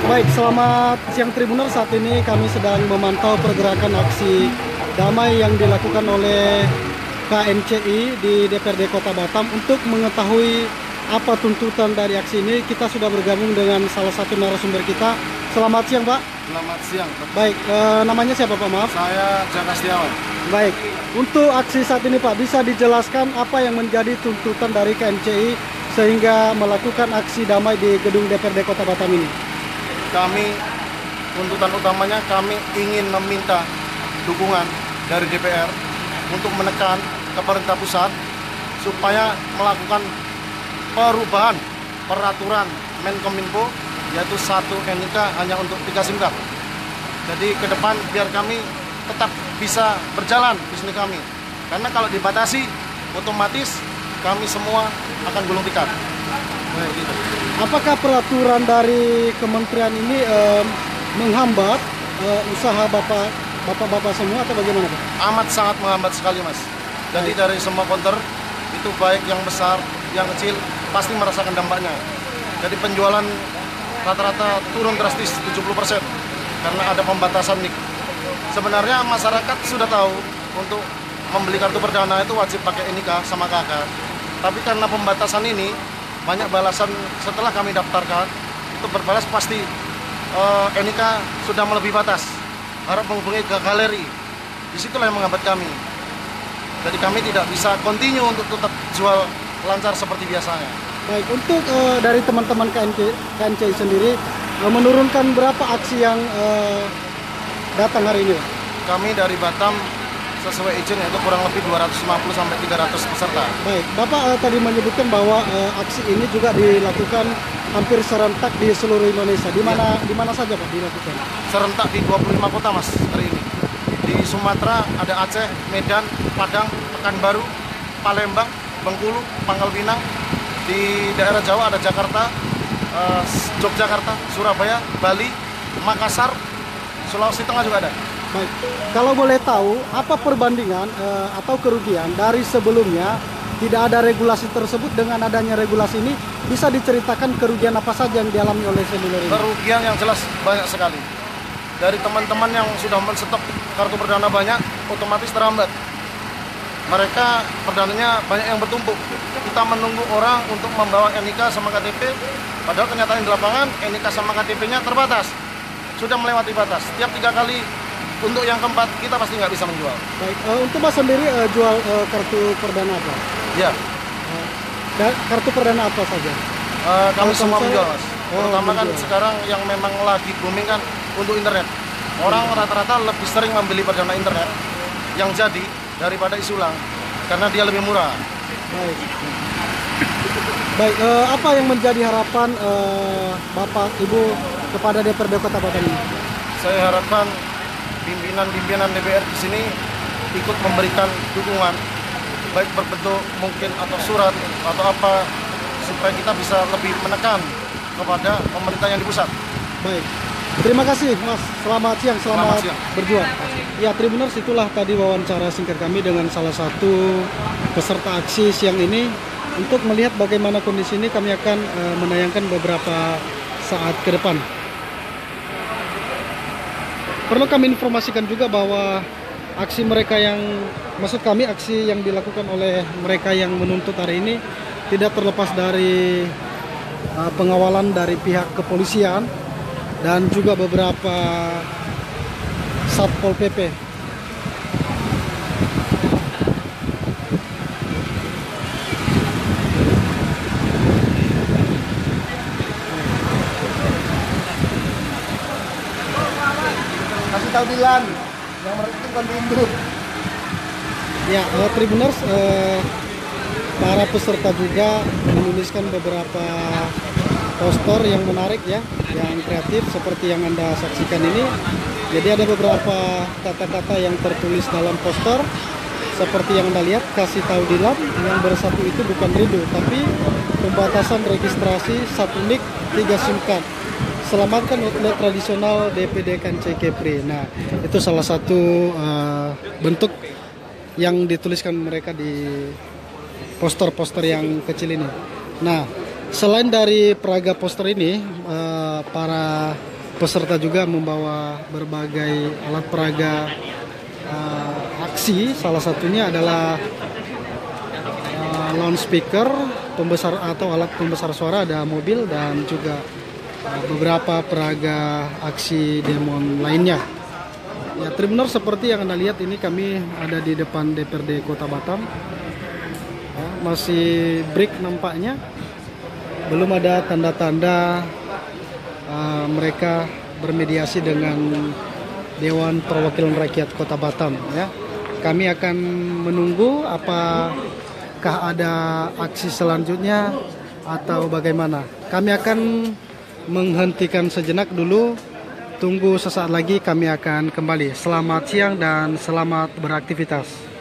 Baik, selamat siang Tribuners. Saat ini kami sedang memantau pergerakan aksi damai yang dilakukan oleh KNCI di DPRD Kota Batam. Untuk mengetahui apa tuntutan dari aksi ini, kita sudah bergabung dengan salah satu narasumber kita. Selamat siang, Pak. Selamat siang. Baik, namanya siapa, Pak? Maaf. Saya Jaka Setiawan. Baik, untuk aksi saat ini, Pak, bisa dijelaskan apa yang menjadi tuntutan dari KNCI sehingga melakukan aksi damai di gedung DPRD Kota Batam ini? Kami, tuntutan utamanya kami ingin meminta dukungan dari DPR untuk menekan ke pemerintah pusat supaya melakukan perubahan peraturan Menkominfo, yaitu 1 NIK hanya untuk 3 SIM card. Jadi ke depan biar kami tetap bisa berjalan bisnis kami. Karena kalau dibatasi, otomatis kami semua akan gulung tikar. Baik, gitu. Apakah peraturan dari kementerian ini menghambat usaha bapak-bapak semua atau bagaimana, Pak? Amat sangat menghambat sekali, Mas. Jadi dari semua counter itu baik yang besar, yang kecil pasti merasakan dampaknya. Jadi penjualan rata-rata turun drastis 70% karena ada pembatasan NIK. Sebenarnya masyarakat sudah tahu untuk membeli kartu perdana itu wajib pakai NIK sama KK. Tapi karena pembatasan ini banyak balasan setelah kami daftarkan itu berbalas pasti NIK sudah melebihi batas, harap menghubungi ke galeri. Disitulah yang menghambat kami. Jadi kami tidak bisa continue untuk tetap jual lancar seperti biasanya. Baik, untuk dari teman-teman KNCI sendiri menurunkan berapa aksi yang datang hari ini, Pak? Kami dari Batam sesuai izin itu kurang lebih 250 sampai 300 peserta. Baik, Bapak tadi menyebutkan bahwa aksi ini juga dilakukan hampir serentak di seluruh Indonesia. Di mana saja, Pak, dilakukan? Serentak di 25 kota, Mas, hari ini. Di Sumatera ada Aceh, Medan, Padang, Pekanbaru, Palembang, Bengkulu, Pangkal Pinang. Di daerah Jawa ada Jakarta, Yogyakarta, Surabaya, Bali, Makassar, Sulawesi Tengah juga ada. Baik, kalau boleh tahu apa perbandingan atau kerugian dari sebelumnya tidak ada regulasi tersebut dengan adanya regulasi ini, bisa diceritakan kerugian apa saja yang dialami oleh seluler ini? Kerugian yang jelas banyak sekali. Dari teman-teman yang sudah menstok kartu perdana banyak, otomatis terhambat. Mereka perdananya banyak yang bertumpuk. Kita menunggu orang untuk membawa NIK sama KTP, padahal kenyataan di lapangan NIK sama KTP-nya terbatas. Sudah melewati batas. Tiap 3 kali untuk yang keempat kita pasti nggak bisa menjual. Baik, untuk Mas sendiri jual kartu perdana apa? Ya, Kartu perdana apa saja? kami semua Telkomsel? menjual, Mas. Terutama kan menjual. sekarang yang memang lagi booming kan untuk internet. Orang rata-rata lebih sering membeli perdana internet yang jadi daripada isi ulang karena dia lebih murah. Baik. Baik, apa yang menjadi harapan Bapak Ibu kepada DPRD Kota Batam ini? Saya harapkan pimpinan DPR di sini ikut memberikan dukungan, baik berbentuk mungkin atau surat atau apa, supaya kita bisa lebih menekan kepada pemerintah yang di pusat. Baik, terima kasih, Mas. Selamat siang, selamat siang. berjuang. Ya, Tribuners, itulah tadi wawancara singkat kami dengan salah satu peserta aksi siang ini. Untuk melihat bagaimana kondisi ini, kami akan menayangkan beberapa saat ke depan. Perlu kami informasikan juga bahwa aksi mereka aksi yang dilakukan oleh mereka yang menuntut hari ini tidak terlepas dari pengawalan dari pihak kepolisian dan juga beberapa Satpol PP. Kasih tahu Dilan, yang mereka itu bukan diundur. Ya, Tribuners, para peserta juga menuliskan beberapa poster yang menarik ya, yang kreatif seperti yang Anda saksikan ini. Jadi ada beberapa kata-kata yang tertulis dalam poster seperti yang Anda lihat, kasih tahu Dilan yang bersatu itu bukan rindu, tapi pembatasan registrasi 1 NIK 3 SIM card. Selamatkan outlet tradisional DPD KNCI Kepri. Nah, itu salah satu bentuk yang dituliskan mereka di poster-poster yang kecil ini. Nah, selain dari peraga poster ini, para peserta juga membawa berbagai alat peraga aksi. Salah satunya adalah loudspeaker, pembesar atau alat pembesar suara, ada mobil dan juga beberapa peraga aksi demon lainnya. Ya, Tribuners, seperti yang Anda lihat ini kami ada di depan DPRD Kota Batam. Ya, masih break nampaknya. Belum ada tanda-tanda mereka bermediasi dengan Dewan Perwakilan Rakyat Kota Batam. Ya, kami akan menunggu apakah ada aksi selanjutnya atau bagaimana. Kami akan menghentikan sejenak dulu. Tunggu sesaat lagi, kami akan kembali. Selamat siang dan selamat beraktivitas.